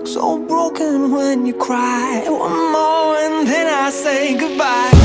So broken when you cry. One more and then I say goodbye.